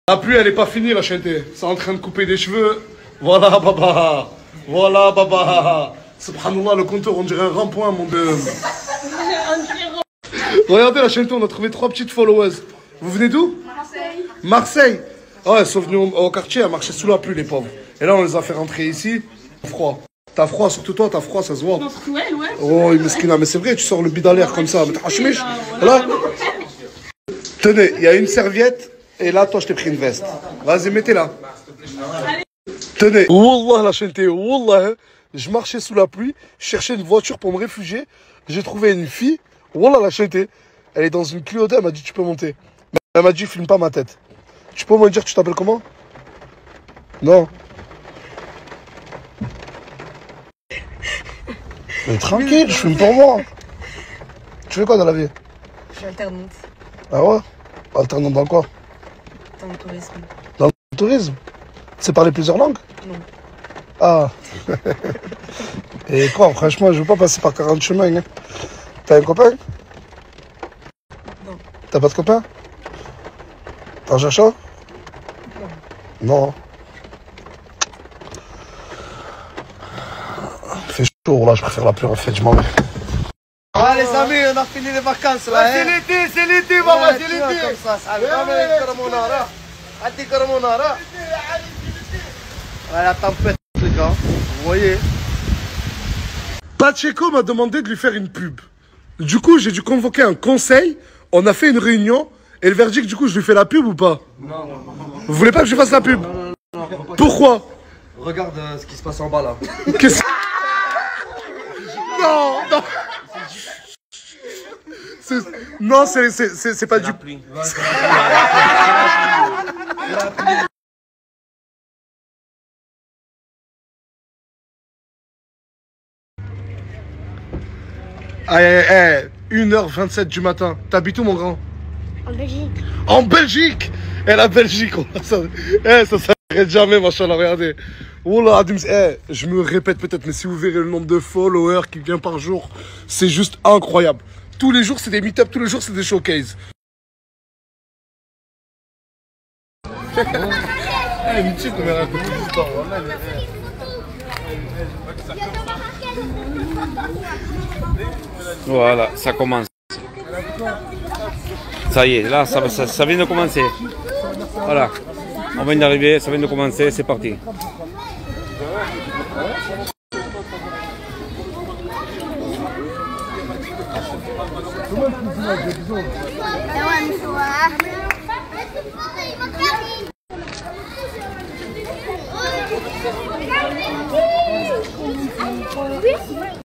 La pluie, elle est pas finie, la chanter. C'est en train de couper des cheveux. Voilà, baba. Voilà, baba. Subhanallah, le compteur, on dirait un rond-point, mon dieu. Regardez, la chanter, on a trouvé 3 petites followers. Vous venez d'où? Marseille. Marseille. Ah, elles sont venues au quartier, elles marchaient sous la pluie, les pauvres. Et là, on les a fait rentrer ici. Froid. T'as froid, surtout toi, t'as froid, ça se voit. Non, surtout elle, ouais. Oh, Meskina, mais c'est vrai, tu sors le bide à l'air comme ça. Là, tenez, il y a une serviette. Et là, toi, je t'ai pris une veste. Vas-y, mettez-la. Tenez. Wallah, la chanté, wallah. Je marchais sous la pluie, je cherchais une voiture pour me réfugier. J'ai trouvé une fille. Wallah, la chanté. Elle est dans une Clio 2, elle m'a dit, tu peux monter. Mais elle m'a dit, filme pas ma tête. Tu peux me dire, tu t'appelles comment? Non. Mais tranquille, je fume pour moi. Tu fais quoi dans la vie? Je suis alternante. Ah ouais? Alternante dans quoi? Dans le tourisme. Dans le tourisme? Tu sais parler plusieurs langues? Non. Ah. Et quoi, franchement, je veux pas passer par 40 chemins. Hein. T'as un copain? Non. T'as pas de copain? T'en cherches un? Non. Non. Il fait chaud là, je préfère la pluie en fait, je m'en vais. Ah les amis, on a fini les vacances là. C'est l'été, maman, c'est l'été. Comme ça, la tempête les gars, vous voyez. Pacheco m'a demandé de lui faire une pub. Du coup, j'ai dû convoquer un conseil, on a fait une réunion, et le verdict, du coup, je lui fais la pub ou pas? Non. Vous voulez pas que je fasse la pub? Non. Pourquoi? Regarde ce qui se passe en bas là. Qu'est-ce que... Non, non. Non, c'est pas du... Allez, 1h27 du matin. T'habites où, mon grand? En Belgique. En Belgique. Et la Belgique, ça s'arrête jamais, machallah, regardez. Oula, je me répète peut-être, mais si vous verrez le nombre de followers qui vient par jour, c'est juste incroyable. Tous les jours, c'est des meet-up, tous les jours, c'est des showcases. Voilà, ça commence. Ça y est, là, ça vient de commencer. Voilà, on vient d'arriver, ça vient de commencer, c'est parti.